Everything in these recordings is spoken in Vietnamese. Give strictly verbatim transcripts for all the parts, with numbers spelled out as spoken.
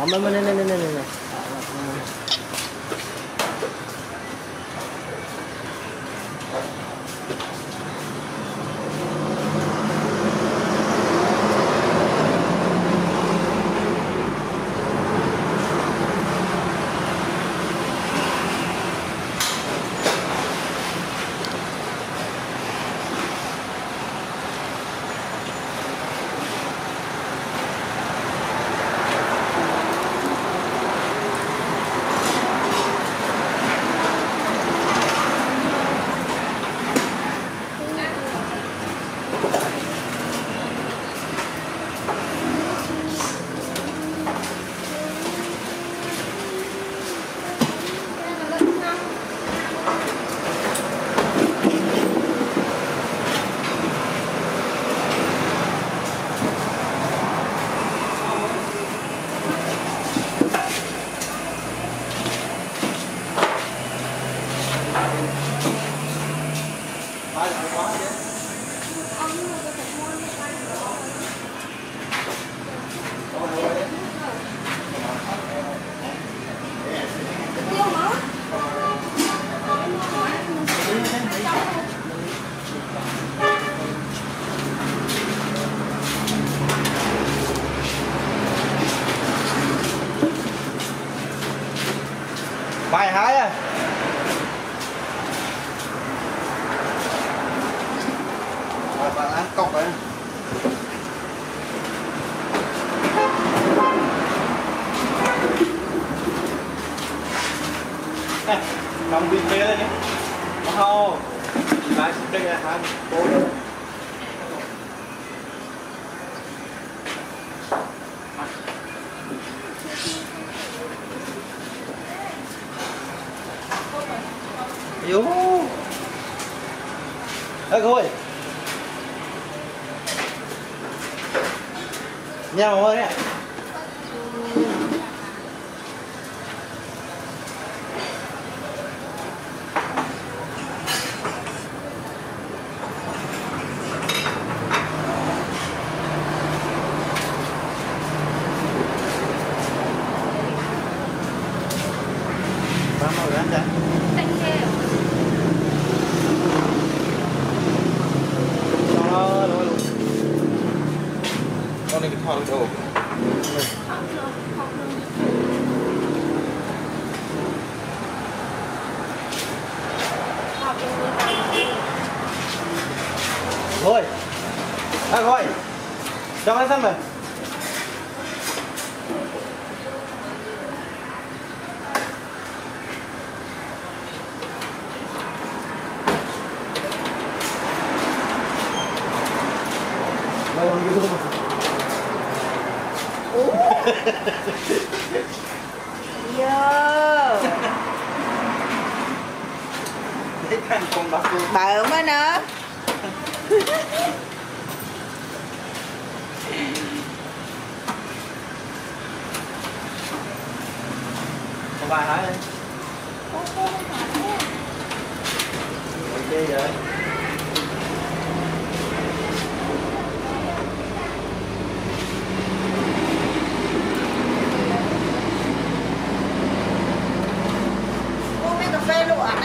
Ờ, mới mới này này này này này. Mày hái à? Rồi bạn ăn cọc đấy. Này, nóng bị phê lên nhé. Wow. Bạn sẽ cây là hái bố nữa. Vô ê thôi nhau ơi ạ ba màu ăn ra con này cái thòn đồ thôi à thôi cho nó xem rồi Yo. Bà ớm á nó. Có bài hái đi. Ok rồi. Cà phê lụa á.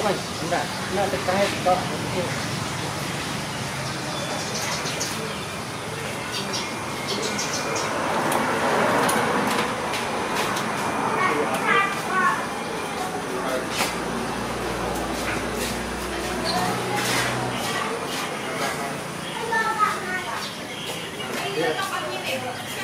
mày, anh đã, nó sẽ cái đó. Hãy subscribe cho kênh Ghiền Mì Gõ để không bỏ lỡ những video hấp dẫn.